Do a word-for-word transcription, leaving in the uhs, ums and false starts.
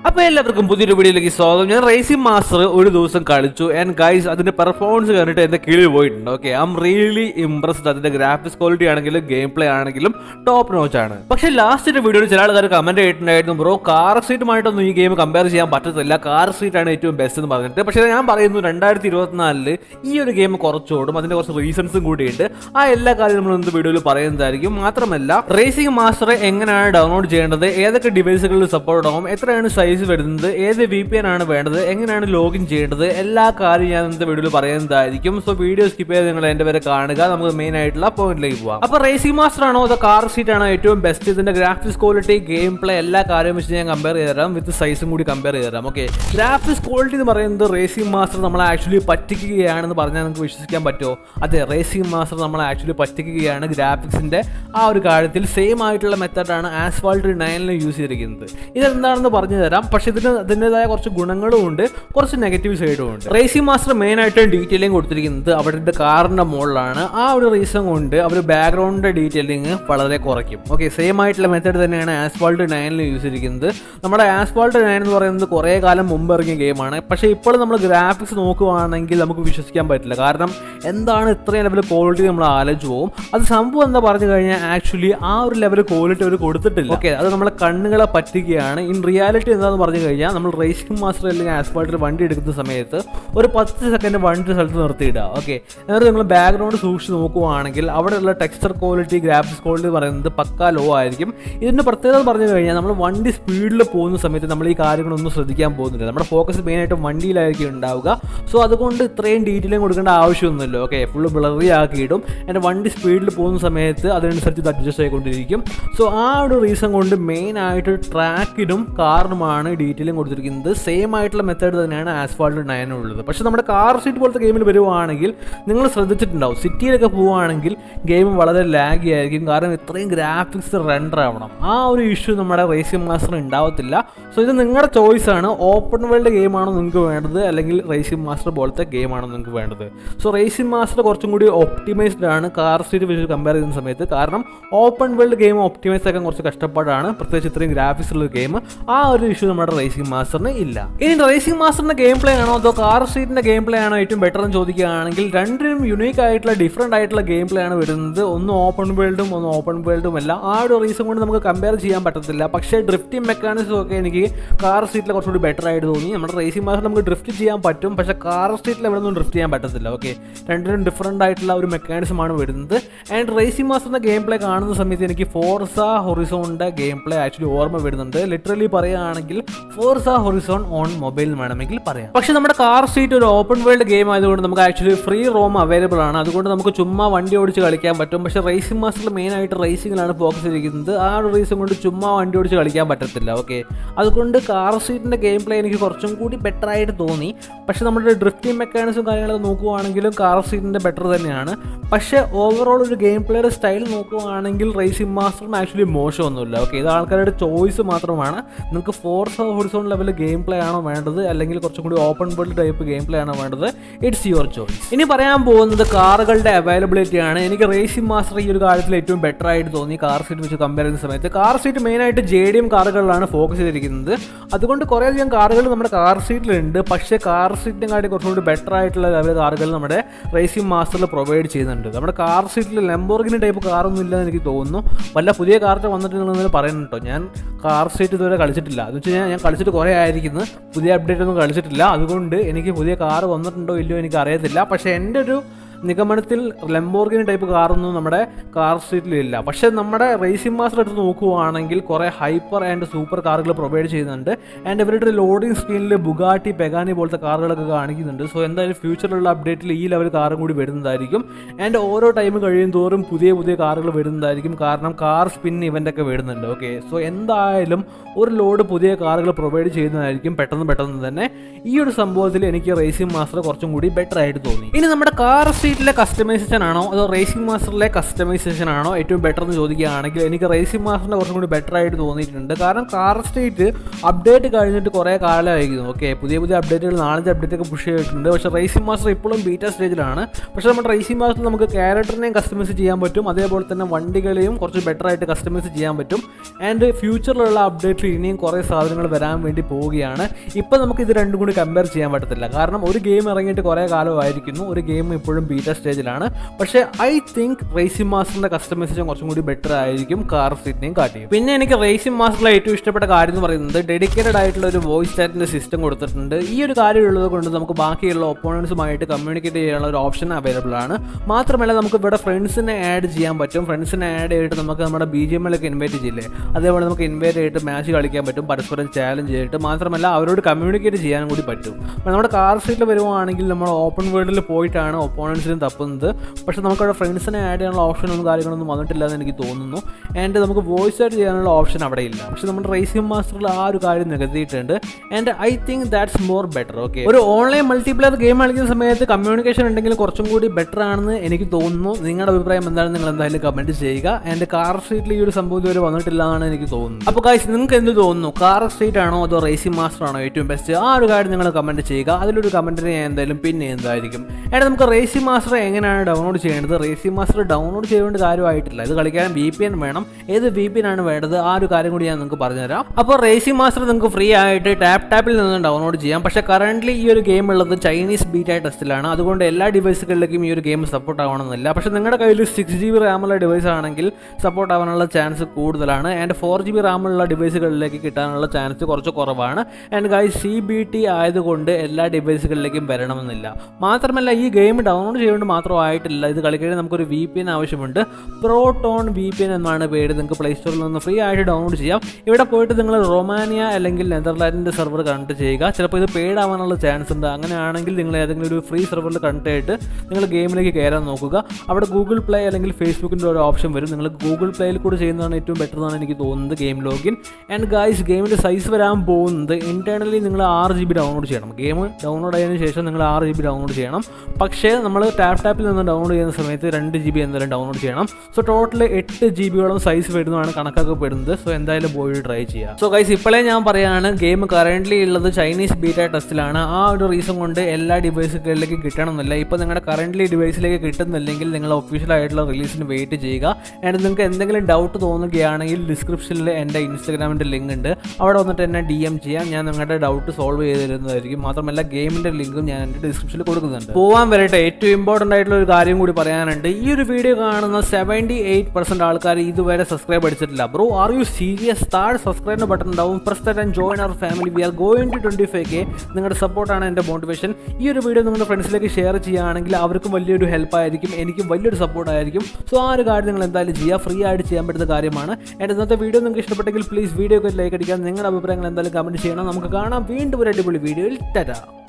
അപ്പോൾ എല്ലാവർക്കും പുതിയൊരു വീഡിയോയിലേക്ക് സ്വാഗതം. ഞാൻ റേസിംഗ് മാസ്റ്റർ ഒരു ദിവസം കളിച്ചു ആൻഡ് ഗൈസ് അതിന്റെ പെർഫോമൻസ് കണ്ടിട്ട് എന്റെ കീഴിൽ പോയിട്ടുണ്ട്. Okay, I am really impressed. അതിന്റെ ഗ്രാഫിക്സ് ക്വാളിറ്റി ആണെങ്കിലും ഗെയിം പ്ലേ ആണെങ്കിലും ടോപ്പ് നോച്ച് ആണ്. പക്ഷേ ലാസ്റ്റ് വീഡിയോയിൽ ചില ആൾക്കാർ കമന്റ് ചെയ്തിട്ടുണ്ടായിരുന്നു, ബ്രോ കാർ സീറ്റുമായിട്ടൊന്നും ഈ ഗെയിം കമ്പയർ ചെയ്യാൻ പറ്റത്തില്ല, കാർ സീറ്റ് ആണ് ഏറ്റവും ബെസ്റ്റ് എന്ന് പറഞ്ഞിട്ട്. പക്ഷേ ഞാൻ പറയുന്നു രണ്ടായിരത്തി ഇരുപത്തിനാലില് ഈ ഒരു ഗെയിം കുറച്ചോടും, അതിന്റെ കുറച്ച് റീസൺസും കൂടിയിട്ട് ആ എല്ലാ കാര്യവും നമ്മൾ ഇന്ന് വീഡിയോയിൽ പറയുന്നതായിരിക്കും. മാത്രമല്ല റേസിംഗ് മാസ്റ്റർ എങ്ങനെയാണ് ഡൗൺലോഡ് ചെയ്യേണ്ടത്, ഏതൊക്കെ ഡിവൈസുകളിൽ സപ്പോർട്ട് ആവും, എത്രയാണ് സൈസ് വരുന്നത്, ഏത് വി പി എൻ ആണ് വേണ്ടത്, എങ്ങനെയാണ് ലോഗിൻ ചെയ്യേണ്ടത്, എല്ലാ കാര്യം ഞാൻ ഇന്നത്തെ വീഡിയോയിൽ പറയുന്നതായിരിക്കും. സോ വീഡിയോ സ്കിപ്പ് ചെയ്ത് നിങ്ങൾ എന്റെ വരെ കാണുക. നമുക്ക് മെയിൻ ആയിട്ടുള്ള പോയിന്റിലേക്ക് പോവാം. അപ്പൊ റേസിംഗ് മാസ്റ്റർ ആണോ അതോ കാർ സീറ്റ് ആണോ ഏറ്റവും ബെസ്റ്റ്? ഇതിന്റെ ഗ്രാഫിക്സ് ക്വാളിറ്റി, ഗെയിം പ്ലേ, എല്ലാ കാര്യവും വെച്ച് ഞാൻ കമ്പയർ ചെയ്ത് തരാം, വിത്ത് സൈസും കൂടി കമ്പയർ ചെയ്ത് തരാം. ഓക്കെ, ഗ്രാഫിക്സ് ക്വാളിറ്റി എന്ന് പറയുന്നത് റേസിംഗ് മാസ്റ്റർ നമ്മളെ ആക്ച്വലി പറ്റിക്കുകയാണെന്ന് പറഞ്ഞാൽ നിങ്ങൾക്ക് വിശ്വസിക്കാൻ പറ്റുമോ? അതെ, റേസിംഗ് മാസ്റ്റർ നമ്മളെ ആക്ച്വലി പറ്റിക്കുകയാണ്. ഗ്രാഫിക്സിന്റെ ആ ഒരു കാര്യത്തിൽ സെയിം ആയിട്ടുള്ള മെത്തേഡാണ് ആസ്ഫാൾട്ട് നയനിൽ യൂസ് ചെയ്തിരിക്കുന്നത്. ഇതെന്താണെന്ന് പറഞ്ഞു തരാം. പക്ഷെ ഇതിന് അതിൻ്റെതായ കുറച്ച് ഗുണങ്ങളും ഉണ്ട്, കുറച്ച് നെഗറ്റീവ് സൈഡും ഉണ്ട്. റേസിംഗ് മാസ്റ്റർ മെയിൻ ആയിട്ട് ഡീറ്റെയിലിംഗ് കൊടുത്തിരിക്കുന്നത് അവരുടെ കാറിന്റെ മുകളിലാണ്. ആ ഒരു റീസൺ കൊണ്ട് അവർ ബാക്ക്ഗ്രൗണ്ടിന്റെ ഡീറ്റെയിലിംഗ് വളരെ കുറയ്ക്കും. ഓക്കെ, സെയിം ആയിട്ടുള്ള മെത്തേഡ് തന്നെയാണ് ആസ്ഫാൾട്ട് നയനിൽ യൂസ് ചെയ്തിരിക്കുന്നത്. നമ്മുടെ ആസ്ഫാൾട്ട് നയൻ എന്ന് പറയുന്നത് കുറേ കാലം മുമ്പ് ഇറങ്ങിയ ഗെയിമാണ്. പക്ഷേ ഇപ്പോൾ നമ്മൾ ഗ്രാഫിക്സ് നോക്കുകയാണെങ്കിൽ നമുക്ക് വിശ്വസിക്കാൻ പറ്റില്ല. കാരണം എന്താണ് ഇത്രയും ലെവൽ ക്വാളിറ്റി നമ്മൾ ആലോചിച്ച് പോകും. അത് സംഭവം എന്താ പറഞ്ഞു കഴിഞ്ഞാൽ ആക്ച്വലി ആ ഒരു ലെവൽ ക്വാളിറ്റി അവർ കൊടുത്തിട്ടില്ല. ഓക്കെ, അത് നമ്മളെ കണ്ണുകളെ പറ്റിക്കുകയാണ്. ഇൻ റിയാലിറ്റി എന്താണെന്ന് പറഞ്ഞു കഴിഞ്ഞാൽ നമ്മൾ റേസിംഗ് മാസ്റ്റർ അല്ലെങ്കിൽ ആസ്ഫാൾട്ടിൽ വണ്ടി എടുക്കുന്ന സമയത്ത് ഒരു പത്ത് സെക്കൻഡ് വണ്ടി സ്ഥലത്ത് നിർത്തിയിടുക. ഓക്കെ, എന്നിട്ട് നിങ്ങൾ ബാക്ക്ഗ്രൗണ്ട് സൂക്ഷിച്ച് നോക്കുകയാണെങ്കിൽ അവിടെയുള്ള ടെക്സ്ചർ ക്വാളിറ്റി, ഗ്രാഫിക്സ് ക്വാളിറ്റി പറയുന്നത് പക്കാ ലോ ആയിരിക്കും. ഇതിൻ്റെ പ്രത്യേകത പറഞ്ഞു കഴിഞ്ഞാൽ നമ്മൾ വണ്ടി സ്പീഡിൽ പോകുന്ന സമയത്ത് നമ്മൾ ഈ കാര്യങ്ങളൊന്നും ശ്രദ്ധിക്കാൻ പോകുന്നില്ല. നമ്മുടെ ഫോക്കസ് മെയിനായിട്ട് വണ്ടിയിലായിരിക്കും ഉണ്ടാവുക. സോ അതുകൊണ്ട് ഇത്രയും ഡീറ്റെയിലും കൊടുക്കേണ്ട ആവശ്യമൊന്നുമില്ല. ഓക്കെ, ഫുള്ള് ബ്ലറി ആക്കിയിടും. എൻ്റെ വണ്ടി സ്പീഡിൽ പോകുന്ന സമയത്ത് അതിനനുസരിച്ച് ഇത് അഡ്ജസ്റ്റ് ആയിക്കൊണ്ടിരിക്കും. സോ ആ ഒരു റീസൺ കൊണ്ട് മെയിനായിട്ട് ട്രാക്കിനും കാറിനുമാണ് ഡീറ്റെയിലും കൊടുത്തിരിക്കുന്നത്. സെയിം ആയിട്ടുള്ള മെത്തേഡ് തന്നെയാണ് ആസ്ഫാൾട്ട് നയനുള്ളത്. പക്ഷേ നമ്മുടെ കാർ സീറ്റ് പോലത്തെ ഗെയിമിൽ വരുവാണെങ്കിൽ നിങ്ങൾ ശ്രദ്ധിച്ചിട്ടുണ്ടാവും, സിറ്റിയിലൊക്കെ പോവുകയാണെങ്കിൽ ഗെയിം വളരെ ലാഗി ആയിരിക്കും. കാരണം ഇത്രയും ഗ്രാഫിക്സ് റെൻഡർ ആവണം. ആ ഒരു ഇഷ്യൂ നമ്മുടെ റേസിംഗ് മാസ്റ്റർ ഉണ്ടാവത്തില്ല. സോ ഇത് നിങ്ങളുടെ ചോയ്സാണ്. ഓപ്പൺ വേൾഡ് ഗെയിമാണോ നിങ്ങൾക്ക് വേണ്ടത്, അല്ലെങ്കിൽ റേസിംഗ് മാസ്റ്റർ പോലത്തെ ഗെയിമാണോ നിങ്ങൾക്ക് വേണ്ടത്? സോ റേസിംഗ് മാസ്റ്റർ കുറച്ചും കൂടി ഒപ്റ്റിമൈസ്ഡ് ആണ് കാർ സീറ്റ് വെച്ച് കമ്പയർ ചെയ്യുന്ന സമയത്ത്. കാരണം ഓപ്പൺ വേൾഡ് ഗെയിം ഒപ്റ്റിമൈസ് ആക്കാൻ കുറച്ച് കഷ്ടപ്പാടാണ്, പ്രത്യേകിച്ച് ഇത്രയും ഗ്രാഫിക്സ് ഉള്ള ഗെയിം. ആ ഒരു ഇഷ്യൂ നമ്മുടെ റേസിംഗ് മാസ്റ്ററിന് ഇല്ല. ഇനി റേസിംഗ് മാസ്റ്ററിന്റെ ഗെയിം പ്ലേ ആണോ അതോ കാർ സീറ്റിന്റെ ഗെയിം പ്ലേ ആണോ ഏറ്റവും ബെറ്റർ എന്ന് ചോദിക്കുകയാണെങ്കിൽ രണ്ടിനും യുണീക്ക് ആയിട്ടുള്ള ഡിഫറെന്റ് ആയിട്ടുള്ള ഗെയിം പ്ലേ ആണ് വരുന്നത്. ഒന്ന് ഓപ്പൺ വേൾഡും ഒന്ന് ഓപ്പൺ വേൾഡും അല്ല. ആ ഒരു റീസൺ കൊണ്ട് നമുക്ക് കമ്പയർ ചെയ്യാൻ പറ്റത്തില്ല. പക്ഷേ ഡ്രിഫ്റ്റിംഗ് മെക്കാനിസം ഒക്കെ എനിക്ക് കാർ സീറ്റിൽ കുറച്ചുകൂടി ബെറ്റർ ആയിട്ട് തോന്നി. നമ്മുടെ റേസിംഗ് മാസ്റ്റർ നമുക്ക് ഡ്രിഫ്റ്റ് ചെയ്യാൻ പറ്റും, പക്ഷേ കാർ സീറ്റിൽ എവിടെ നിന്നും ഡ്രിഫ്റ്റ് ചെയ്യാൻ പറ്റത്തില്ല. ഓക്കെ, രണ്ടിനും ഡിഫറെന്റ് ആയിട്ടുള്ള ഒരു മെക്കാനിസം ആണ് വരുന്നത്. ആൻഡ് റേസിംഗ് മാസ്റ്ററിന്റെ ഗെയിം പ്ലേ കാണുന്ന സമയത്ത് എനിക്ക് ഫോർസ ഹൊറിസോണിന്റെ ഗെയിം പ്ലേ ആക്ച്വലി ഓർമ്മ വരുന്നുണ്ട്. ലിറ്ററലി പറയുകയാണെങ്കിൽ ഫോർസ ഹൊറിസോൺ ഓൺ മൊബൈൽ വേണമെങ്കിൽ പറയാം. പക്ഷേ നമ്മുടെ കാർ സീറ്റ് ഒരു ഓപ്പൺ വേൾഡ് ഗെയിം ആയതുകൊണ്ട് നമുക്ക് ആക്ച്വലി ഫ്രീ റോം അവൈലബിൾ ആണ്. അതുകൊണ്ട് നമുക്ക് ചുമ്മാ വണ്ടി ഓടിച്ച് കളിക്കാൻ പറ്റും. പക്ഷേ റേസിംഗ് മാസ്റ്ററിൽ മെയിൻ ആയിട്ട് റേസിംഗിലാണ് ഫോക്കസ് ചെയ്തിരിക്കുന്നത്. ആ ഒരു റീസൺ കൊണ്ട് ചുമ്മാ വണ്ടി ഓടിച്ച് കളിക്കാൻ പറ്റത്തില്ല. ഓക്കെ, അതുകൊണ്ട് കാർ സീറ്റിന്റെ ഗെയിം പ്ലേ എനിക്ക് കുറച്ചും കൂടി ബെറ്റർ ആയിട്ട് തോന്നി. പക്ഷേ നമ്മുടെ ഡ്രിഫ്റ്റിംഗ് മെക്കാനിസം കാര്യങ്ങളൊക്കെ നോക്കുകയാണെങ്കിലും കാർ സീറ്റിന്റെ ബെറ്റർ തന്നെയാണ്. പക്ഷേ ഓവറോൾ ഒരു ഗെയിം പ്ലേയുടെ സ്റ്റൈൽ നോക്കുകയാണെങ്കിൽ റേസിംഗ് മാസ്റ്ററിന് ആക്ച്വലി മോശമൊന്നുമില്ല. ഓക്കെ, ഇത് ആൾക്കാരുടെ ചോയ്സ് മാത്രമാണ്. നിങ്ങൾക്ക് Forza Horizon level game play ആണോ വേണ്ടത്, അല്ലെങ്കിൽ കുറച്ചും കൂടി open world type game play ആണോ വേണ്ടത്? It's your choice. ഇനി പറയാൻ പോകുന്നത് കാറുകളുടെ അവൈലബിലിറ്റി ആണ്. എനിക്ക് റേസിംഗ് മാസ്റ്റർ ഈ ഒരു കാര്യത്തിൽ ഏറ്റവും ബെറ്റർ ആയിട്ട് തോന്നി കാർ സീറ്റ് വെച്ച് കമ്പയർ ചെയ്യുന്ന സമയത്ത്. കാർ സീറ്റ് മെയിനായിട്ട് ജെ ഡി എം കാറുകളിലാണ് ഫോക്കസ് ചെയ്തിരിക്കുന്നത്. അതുകൊണ്ട് കുറേയധികം കാറുകൾ നമ്മുടെ കാർ സീറ്റിലുണ്ട്. പക്ഷേ കാർ സീറ്റിനെ കാട്ടി കുറച്ചുകൂടി ബെറ്റർ ആയിട്ടുള്ള ലെവൽ കാറുകൾ നമ്മുടെ റേസിംഗ് മാസ്റ്ററിൽ പ്രൊവൈഡ് ചെയ്യുന്നുണ്ട്. നമ്മുടെ കാർ സീറ്റിൽ ലംബോർഗിനി ടൈപ്പ് കാറൊന്നും ഇല്ലെന്ന് എനിക്ക് തോന്നുന്നു. വല്ല പുതിയ കാറിൻ്റെ വന്നിട്ടുണ്ടെന്ന് പറയുന്നുണ്ട് കേട്ടോ. ഞാൻ കാർ സീറ്റ് ഇതുവരെ കളിച്ചിട്ടില്ല. എന്ന് വെച്ച് കഴിഞ്ഞാൽ ഞാൻ കളിച്ചിട്ട് കുറേ ആയിരിക്കുന്നു, പുതിയ അപ്ഡേറ്റ് ഒന്നും കളിച്ചിട്ടില്ല. അതുകൊണ്ട് എനിക്ക് പുതിയ കാർ വന്നിട്ടുണ്ടോ ഇല്ലയോ എനിക്ക് അറിയത്തില്ല. പക്ഷേ എൻ്റെ ഒരു നിഗമനത്തിൽ ലംബോർഗിനി ടൈപ്പ് കാറൊന്നും നമ്മുടെ കാർ സീറ്റിലില്ല. പക്ഷേ നമ്മുടെ റേസിംഗ് മാസ്റ്റർ എടുത്ത് നോക്കുകയാണെങ്കിൽ കുറേ ഹൈപ്പർ ആൻഡ് സൂപ്പർ കാറുകൾ പ്രൊവൈഡ് ചെയ്യുന്നുണ്ട്. ആൻഡ് ഇവരുടെ ലോഡിംഗ് സ്ക്രീനിൽ ബുഗാട്ടി, പെഗാനി പോലത്തെ കാറുകളൊക്കെ കാണിക്കുന്നുണ്ട്. സോ എന്തായാലും ഫ്യൂച്ചറിലുള്ള അപ്ഡേറ്റിൽ ഈ ലെവൽ കാറും കൂടി വരുന്നതായിരിക്കും. ആൻഡ് ഓരോ ടൈം കഴിയും തോറും പുതിയ പുതിയ കാറുകൾ വരുന്നതായിരിക്കും. കാരണം കാർ സ്പിൻ ഇവൻ്റൊക്കെ വരുന്നുണ്ട്. ഓക്കെ, സോ എന്തായാലും ഒരു ലോഡ് പുതിയ കാറുകൾ പ്രൊവൈഡ് ചെയ്യുന്നതായിരിക്കും പെട്ടെന്ന് പെട്ടെന്ന് തന്നെ. ഈ ഒരു സംഭവത്തിൽ എനിക്ക് റേസിംഗ് മാസ്റ്റർ കുറച്ചും കൂടി ബെറ്റർ ആയിട്ട് തോന്നി. ഇനി നമ്മുടെ കാർ സീറ്റിലെ കസ്റ്റമൈസേഷൻ ആണോ അതോ റേസിംഗ് മാസ്റ്ററിലെ കസ്റ്റമൈസേഷൻ ആണോ ഏറ്റവും ബെറ്റർ എന്ന് ചോദിക്കുകയാണെങ്കിൽ എനിക്ക് റേസിംഗ് മാസ്റ്ററിൻ്റെ കുറച്ചും കൂടി ബെറ്റർ ആയിട്ട് തോന്നിയിട്ടുണ്ട്. കാരണം കാർ സ്ട്രീറ്റ് അപ്ഡേറ്റ് കഴിഞ്ഞിട്ട് കുറേ കാലമായിരിക്കുന്നു. ഓക്കെ, പുതിയ പുതിയ അപ്ഡേറ്റുകൾ നാലഞ്ച് അപ്ഡേറ്റ് ഒക്കെ പുഷ് ചെയ്തിട്ടുണ്ട്. പക്ഷേ റേസിംഗ് മാസ്റ്റർ ഇപ്പോഴും ബീറ്റ സ്റ്റേജിലാണ്. പക്ഷേ നമ്മുടെ റേസിംഗ് മാസ്റ്റർ നമുക്ക് ക്യാരക്ടറിനെയും കസ്റ്റമൈസ് ചെയ്യാൻ പറ്റും, അതേപോലെ തന്നെ വണ്ടികളെയും കുറച്ച് ബെറ്റർ ആയിട്ട് കസ്റ്റമൈസ് ചെയ്യാൻ പറ്റും. ആൻഡ് ഫ്യൂച്ചറിലുള്ള അപ്ഡേറ്റിൽ ഇനിയും കുറേ സാധനങ്ങൾ വരാൻ വേണ്ടി പോവുകയാണ്. ഇപ്പം നമുക്ക് ഇത് രണ്ടും കൂടി കമ്പയർ ചെയ്യാൻ പറ്റത്തില്ല. കാരണം ഒരു ഗെയിം ഇറങ്ങിയിട്ട് കുറേ കാലമായിരിക്കുന്നു, ഒരു ഗെയിം ഇപ്പോഴും ബീറ്റ സ്റ്റേജിലാണ്. പക്ഷേ ഐ തിങ്ക് റേസിംഗ് മാസ്റ്ററിൻ്റെ കസ്റ്റമൈസേഷൻ കുറച്ചും കൂടി ബെറ്റർ ആയിരിക്കും കാർ സ്ട്രീറ്റിനെയും കാട്ടിയും. പിന്നെ എനിക്ക് റേസിംഗ് മാസ്റ്ററിലെ ഏറ്റവും ഇഷ്ടപ്പെട്ട കാര്യം എന്ന് പറയുന്നത് ഡെഡിക്കേറ്റഡ് ആയിട്ടുള്ള ഒരു വോയിസ് ചാറ്റിൻ്റെ സിസ്റ്റം കൊടുത്തിട്ടുണ്ട്. ഈ ഒരു കാര്യം ഉള്ളത് കൊണ്ട് നമുക്ക് ബാക്കിയുള്ള ഒപ്പോണൻസുമായിട്ട് കമ്മ്യൂണിക്കേറ്റ് ചെയ്യാനുള്ള ഒരു ഓപ്ഷൻ അവൈലബിൾ ആണ്. മാത്രമല്ല നമുക്ക് ഇവിടെ ഫ്രണ്ട്സിനെ ആഡ് ചെയ്യാൻ പറ്റും. ഫ്രണ്ട്സിനെ ആഡ് ചെയ്തിട്ട് നമുക്ക് നമ്മുടെ ബി ജി എം എല്ലൊക്കെ ഇൻവൈറ്റ് ചെയ്യില്ലേ, അതേപോലെ നമുക്ക് ഇൻവൈറ്റ് ചെയ്തിട്ട് മാച്ച് കളിക്കാൻ പറ്റും, പരസ്പരം ചാലഞ്ച് ചെയ്തിട്ട്. മാത്രമല്ല അവരോട് കമ്മ്യൂണിക്കേറ്റ് ചെയ്യാനും കൂടി പറ്റും. നമ്മുടെ കാർ സ്ട്രീറ്റിൽ വരുവാണെങ്കിൽ നമ്മൾ ഓപ്പൺ വേൾഡിൽ പോയിട്ടാണ് ഒപ്പോണൻസിനും തപ്പുന്നത്. പക്ഷേ നമുക്കവിടെ ഫ്രണ്ട്സിനെ ആഡ് ചെയ്യാനുള്ള ഓപ്ഷനൊന്നും കാര്യങ്ങളൊന്നും വന്നിട്ടില്ല എന്ന് എനിക്ക് തോന്നുന്നു. ആൻഡ് നമുക്ക് വോയിസ് ആഡ് ചെയ്യാനുള്ള ഓപ്ഷൻ അവിടെ ഇല്ല. പക്ഷേ നമ്മുടെ റേസിംഗ് മാസ്റ്ററിൽ ആ ഒരു കാര്യം നികത്തിയിട്ടുണ്ട്. And I think that's more better. Okay, ഒരു ഓൺലൈൻ മൾട്ടിപ്ലെയർ ഗെയിം കളിക്കുന്ന സമയത്ത് കമ്മ്യൂണിക്കേഷൻ ഉണ്ടെങ്കിൽ കുറച്ചും കൂടി ബെറ്റർ ആണെന്ന് എനിക്ക് തോന്നുന്നു. നിങ്ങളുടെ അഭിപ്രായം എന്താണെന്ന് നിങ്ങൾ എന്തായാലും കമൻറ്റ് ചെയ്യുക. ആൻഡ് കാർ സ്ട്രീറ്റിൽ ഈ ഒരു സംഭവം ഇതുവരെ വന്നിട്ടില്ല എന്നാണ് എനിക്ക് തോന്നുന്നത്. അപ്പോൾ ഗൈസ്, നിങ്ങൾക്ക് എന്ത് തോന്നുന്നു? കാർ സ്ട്രീറ്റ് ആണോ അതോ റേസിംഗ് മാസ്റ്റർ ആണോ ഏറ്റവും ബെസ്റ്റ്? ആ ഒരു കാര്യം നിങ്ങൾ കമൻറ്റ് ചെയ്യുക. അതിലൊരു കമൻറ്റിന് ഞാൻ എന്തായാലും പിന്നെ എന്തായിരിക്കും. ആൻഡ് നമുക്ക് റേസിംഗ് മാസ്റ്റർ എങ്ങനെയാണ് ഡൗൺലോഡ് ചെയ്യേണ്ടത്? റേസിംഗ് മാസ്റ്റർ ഡൗൺലോഡ് ചെയ്യേണ്ട കാര്യമായിട്ടില്ല. ഇത് കളിക്കാൻ വി പി എൻ വേണം. ഏത് വി പി എൻ ആണ് വേണ്ടത് ആ ഒരു കാര്യം കൂടി ഞാൻ നിങ്ങൾക്ക് പറഞ്ഞുതരാം. അപ്പോൾ റേസിംഗ് മാസ്റ്റർ നിങ്ങൾക്ക് ഫ്രീ ആയിട്ട് ടാപ്പ് ടാപ്പിൽ നിന്ന് ഡൗൺലോഡ് ചെയ്യാം. പക്ഷേ കറൻ്റ്ലി ഈ ഒരു ഗെയിം ഉള്ളത് ചൈനീസ് ബീറ്റ ടെസ്റ്റിലാണ്. അതുകൊണ്ട് എല്ലാ ഡിവൈസുകളിലേക്കും ഈ ഒരു ഗെയിം സപ്പോർട്ട് ആവണമെന്നില്ല. പക്ഷേ നിങ്ങളുടെ കയ്യിൽ സിക്സ് ജി ബി റാമുള്ള ഡിവൈസ് ആണെങ്കിൽ സപ്പോർട്ട് ആവാനുള്ള ചാൻസ് കൂടുതലാണ്. ആൻഡ് ഫോർ ജി ബി റാമുള്ള ഡിവൈസുകളിലേക്ക് കിട്ടാനുള്ള ചാൻസ് കുറച്ച് കുറവാണ്. And guys, C B T ആയതുകൊണ്ട് എല്ലാ ഡിവൈസുകളിലേക്കും വരണമെന്നില്ല. മാത്രമല്ല ഈ ഗെയിം ഡൗൺലോഡ് ചെയ്തുകൊണ്ട് മാത്രമായിട്ടില്ല, ഇത് കളിക്കാൻ നമുക്കൊരു വി പി എൻ ആവശ്യമുണ്ട്. പ്രോട്ടോൺ വി പി എൻ എന്നാണ് പേര്. നിങ്ങൾക്ക് പ്ലേ സ്റ്റോറിൽ നിന്ന് ഫ്രീ ആയിട്ട് ഡൗൺലോഡ് ചെയ്യാം. ഇവിടെ പോയിട്ട് നിങ്ങൾ റൊമാനിയ അല്ലെങ്കിൽ നെതർലാൻഡിൻ്റെ സെർവർ കണക്ട് ചെയ്യുക. ചിലപ്പോൾ ഇത് പെയ്ഡ് ആവാനുള്ള ചാൻസ് ഉണ്ട്. അങ്ങനെയാണെങ്കിൽ നിങ്ങൾ ഏതെങ്കിലും ഒരു ഫ്രീ സെർവറിൽ കണക്ട് ആയിട്ട് നിങ്ങൾ ഗെയിമിലേക്ക് കയറാൻ നോക്കുക. അവിടെ ഗൂഗിൾ പ്ലേ അല്ലെങ്കിൽ ഫേസ്ബുക്കിൻ്റെ ഒരു ഓപ്ഷൻ വരും. നിങ്ങൾ ഗൂഗിൾ പ്ലേയിൽ കൂടെ ചെയ്യുന്നതാണ് ഏറ്റവും ബെറ്റർ എന്നാണ് എനിക്ക് തോന്നുന്നത് ഗെയിം ലോഗിൻ. ആൻഡ് ഗൈസ്, ഗെയിമിൻ്റെ സൈസ് വരാൻ പോകുന്നത് ഇന്റേണലി നിങ്ങൾ ആറ് ജി ബി ഡൗൺലോഡ് ചെയ്യണം. ഗെയിം ഡൗൺലോഡ് ആയതിനു ശേഷം നിങ്ങൾ ആറ് ജി ബി ഡൗൺലോഡ് ചെയ്യണം. പക്ഷേ നമ്മൾ ടാപ്പ് ടാപ്പിൽ നിന്ന് ഡൗൺലോഡ് ചെയ്യുന്ന സമയത്ത് രണ്ട് ജി ബി എന്തായാലും ഡൗൺലോഡ് ചെയ്യണം. സോ ടോട്ടൽ എട്ട് ജി ബിയോളം സൈസ് വരുന്നതാണ് കണക്കാക്കപ്പെടുന്നത്. സോ എന്തായാലും പോയി ട്രൈ ചെയ്യാം. സോ ഗൈസ്, ഇപ്പോഴേ ഞാൻ പറയുകയാണ്, ഗെയിം കറൻ്റ്ലി ഉള്ളത് ചൈനീസ് ബീറ്റ ടെസ്റ്റിലാണ്. ആ ഒരു റീസൺ കൊണ്ട് എല്ലാ ഡിവൈസുകളിലേക്ക് കിട്ടണമെന്നില്ല. ഇപ്പോൾ നിങ്ങളുടെ കറൻ്റ്ലി ഡിവൈസിലേക്ക് കിട്ടുന്നില്ലെങ്കിൽ നിങ്ങൾ ഒഫീഷ്യൽ ആയിട്ടുള്ള റിലീസിന് വെയിറ്റ് ചെയ്യുക. ആൻഡ് നിങ്ങൾക്ക് എന്തെങ്കിലും ഡൗട്ട് തോന്നുകയാണെങ്കിൽ ഡിസ്ക്രിപ്ഷനിൽ എൻ്റെ ഇൻസ്റ്റാഗ്രാമിൻ്റെ ലിങ്ക് ഉണ്ട്. അവിടെ വന്നിട്ട് എന്നെ ഡി എം ചെയ്യാം. ഞാൻ നിങ്ങളുടെ ഡൗട്ട് സോൾവ് ചെയ്ത് തരുന്നതായിരിക്കും. മാത്രമല്ല ഗെയിമിൻ്റെ ലിങ്കും ഞാൻ എൻ്റെ ഡിസ്ക്രിപ്ഷനിൽ കൊടുക്കുന്നുണ്ട്. പോകാൻ വരട്ടെ, ഏറ്റവും ഇമ്പോർട്ടൻ്റ് ആയിട്ടുള്ള ഒരു കാര്യം കൂടി പറയാനുണ്ട്. ഈ ഒരു വീഡിയോ കാണുന്ന സെവൻറ്റി എയ്റ്റ് പെർസെൻറ്റ് ആൾക്കാർ ഇതുവരെ സബ്സ്ക്രൈബ് അടിച്ചിട്ടില്ല. Bro, are you serious? താഴെ സബ്സ്ക്രൈബ് ബട്ടൺ ഉണ്ടാവും. Press that and join our family. We are going to twenty five K. നിങ്ങളുടെ സപ്പോർട്ടാണ് എൻ്റെ മോട്ടിവേഷൻ. ഈ ഒരു വീഡിയോ നിങ്ങളുടെ ഫ്രണ്ട്സിലേക്ക് ഷെയർ ചെയ്യുകയാണെങ്കിൽ അവർക്കും വലിയൊരു ഹെൽപ്പ് ആയിരിക്കും, എനിക്കും വലിയൊരു സപ്പോർട്ട് ആയിരിക്കും. സോ ആ ഒരു കാര്യം നിങ്ങൾ എന്തായാലും ചെയ്യുക. ഫ്രീ ആയിട്ട് ചെയ്യാൻ പറ്റുന്ന കാര്യമാണ്. എൻ്റെ ഇന്നത്തെ വീഡിയോ നിങ്ങൾക്ക് ഇഷ്ടപ്പെട്ടെങ്കിൽ പ്ലീസ് വീഡിയോക്ക് ലൈക്ക് അടിക്കുക. നിങ്ങളുടെ അഭിപ്രായങ്ങൾ എന്തായാലും കമൻറ്റ് ചെയ്യണം. നമുക്ക് കാണാം വീണ്ടും ഒരു അടിപൊളി വീഡിയോയിൽ. ടാറ്റാ.